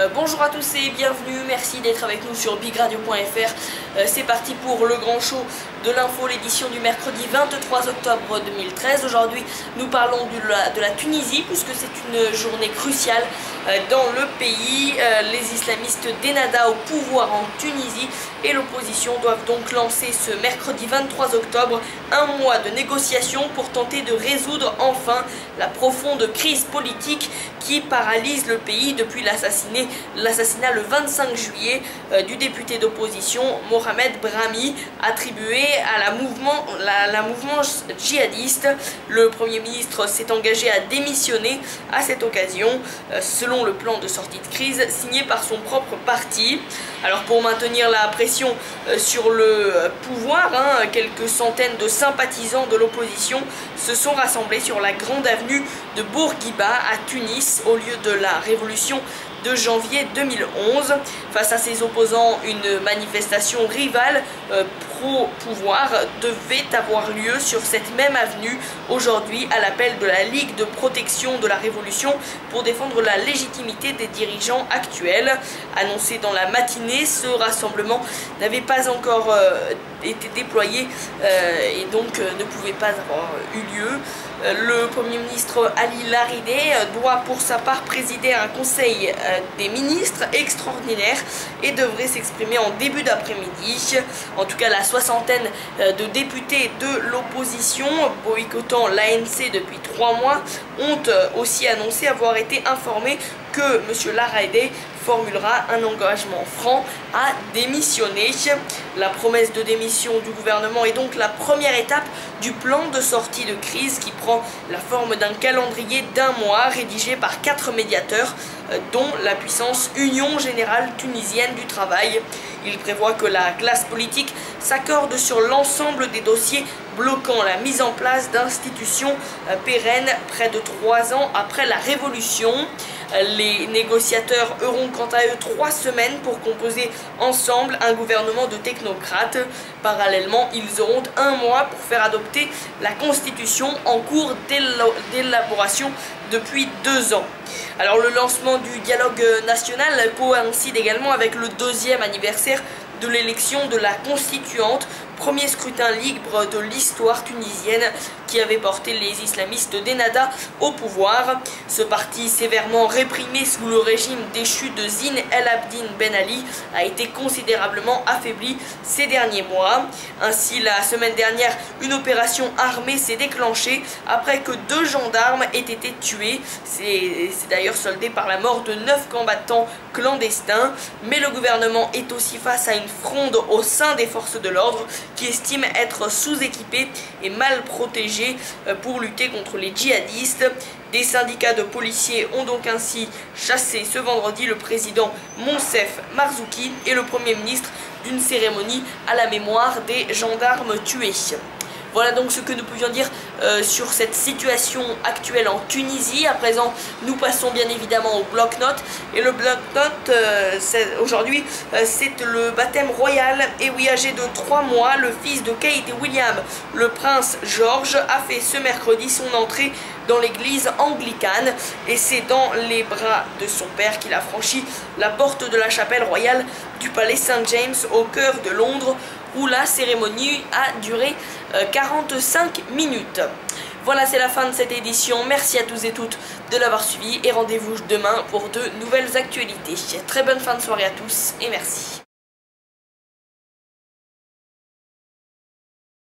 Bonjour à tous et bienvenue, merci d'être avec nous sur bigradio.fr. C'est parti pour le grand show de l'info, l'édition du mercredi 23 octobre 2013. Aujourd'hui nous parlons de la Tunisie puisque c'est une journée cruciale dans le pays. Les islamistes d'Ennahda au pouvoir en Tunisie et l'opposition doivent donc lancer ce mercredi 23 octobre un mois de négociations pour tenter de résoudre enfin la profonde crise politique qui paralyse le pays depuis l'assassinat le 25 juillet du député d'opposition Mohamed Brahmi, attribué à la mouvement djihadiste. Le Premier ministre s'est engagé à démissionner à cette occasion, selon le plan de sortie de crise signé par son propre parti. Alors pour maintenir la pression sur le pouvoir, quelques centaines de sympathisants de l'opposition se sont rassemblés sur la grande avenue de Bourguiba à Tunis au lieu de la révolution de janvier 2011. Face à ses opposants, une manifestation rivale pro-pouvoir devait avoir lieu sur cette même avenue aujourd'hui à l'appel de la Ligue de protection de la Révolution pour défendre la légitimité des dirigeants actuels. Annoncé dans la matinée, ce rassemblement n'avait pas encore été déployé et donc ne pouvait pas avoir eu lieu. Le Premier ministre Ali Laridé doit pour sa part présider un conseil des ministres extraordinaire et devrait s'exprimer en début d'après-midi. En tout cas, la soixantaine de députés de l'opposition boycottant l'ANC depuis 3 mois ont aussi annoncé avoir été informés que M. Laridé formulera un engagement franc à démissionner. La promesse de démission du gouvernement est donc la première étape du plan de sortie de crise qui prend la forme d'un calendrier d'un mois rédigé par 4 médiateurs, dont la puissance Union Générale Tunisienne du Travail. Il prévoit que la classe politique s'accorde sur l'ensemble des dossiers bloquant la mise en place d'institutions pérennes près de 3 ans après la Révolution. Les négociateurs auront quant à eux 3 semaines pour composer ensemble un gouvernement de technocrates. Parallèlement, ils auront un mois pour faire adopter la constitution en cours d'élaboration depuis 2 ans. Alors le lancement du dialogue national coïncide également avec le 2e anniversaire de l'élection de la constituante, premier scrutin libre de l'histoire tunisienne qui avait porté les islamistes d'Ennahda au pouvoir. Ce parti sévèrement réprimé sous le régime déchu de Zine El Abidine Ben Ali a été considérablement affaibli ces derniers mois. Ainsi, la semaine dernière, une opération armée s'est déclenchée après que 2 gendarmes aient été tués. C'est d'ailleurs soldé par la mort de 9 combattants clandestins. Mais le gouvernement est aussi face à une fronde au sein des forces de l'ordre qui estiment être sous-équipés et mal protégés pour lutter contre les djihadistes. Des syndicats de policiers ont donc ainsi chassé ce vendredi le président Monsef Marzouki et le Premier ministre d'une cérémonie à la mémoire des gendarmes tués. Voilà donc ce que nous pouvions dire sur cette situation actuelle en Tunisie. À présent, nous passons bien évidemment au bloc-notes. Et le bloc-notes, aujourd'hui, c'est le baptême royal. Et oui, âgé de 3 mois, le fils de Kate et William, le prince George, a fait ce mercredi son entrée dans l'église anglicane. Et c'est dans les bras de son père qu'il a franchi la porte de la chapelle royale du palais St. James au cœur de Londres, où la cérémonie a duré 45 minutes. Voilà, c'est la fin de cette édition. Merci à tous et toutes de l'avoir suivi et rendez-vous demain pour de nouvelles actualités. Très bonne fin de soirée à tous et merci.